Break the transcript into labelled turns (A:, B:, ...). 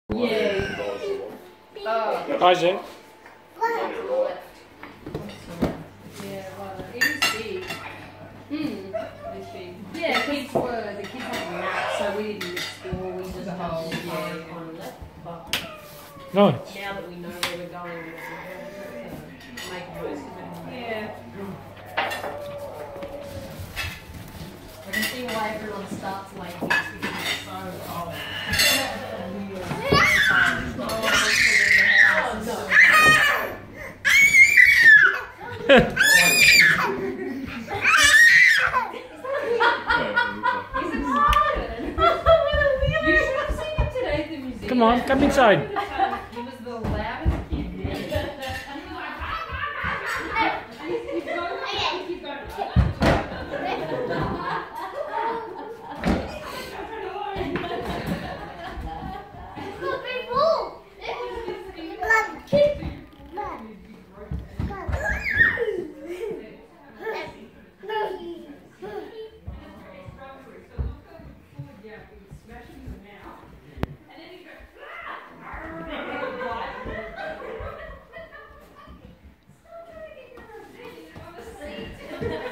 A: Yeah. Oh.
B: Hi, Zé.
A: Yeah, well, it is big. It's big. Yeah, the kids had naps, so we didn't miss school. We just had on left.
B: No.
A: Now that we know where we're going, we can make the most of it. Yeah. I can see why everyone starts late because it's so cold.
B: Come on, come inside.
A: He was the loudest kid. Yeah.